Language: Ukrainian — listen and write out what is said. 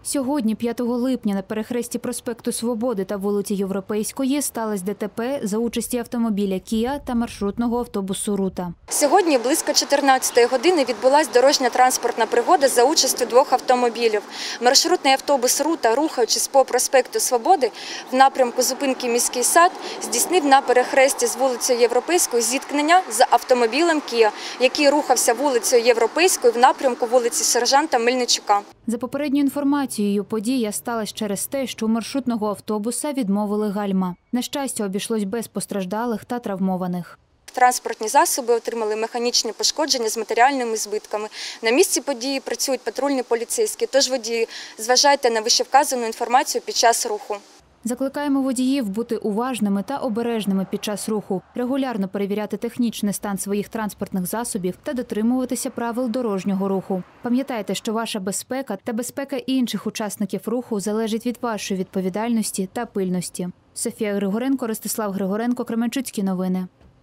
Сьогодні, 5 липня, на перехресті проспекту Свободи та вулиці Європейської сталося ДТП за участі автомобіля «Кія» та маршрутного автобусу «Рута». Сьогодні близько 14-ї години відбулася дорожньо-транспортна пригода за участю двох автомобілів. Маршрутний автобус «Рута», рухаючись по проспекту Свободи в напрямку зупинки «Міський сад», здійснив на перехресті з вулицею Європейською зіткнення з автомобілем «Кія», який рухався вулицею Європейською в напрямку вулиці Сержанта Мельничука. За попередньою інформацією, подія сталася через те, що у маршрутного автобуса відмовили гальма. На щастя, обійшлось без постраждалих та травмованих. Транспортні засоби отримали механічні пошкодження з матеріальними збитками. На місці події працюють патрульні поліцейські, тож водії, зважайте на вищевказану інформацію під час руху. Закликаємо водіїв бути уважними та обережними під час руху, регулярно перевіряти технічний стан своїх транспортних засобів та дотримуватися правил дорожнього руху. Пам'ятайте, що ваша безпека та безпека інших учасників руху залежить від вашої відповідальності та пильності. Софія Григоренко, Ростислав Григоренко, Кременчуцькі новини.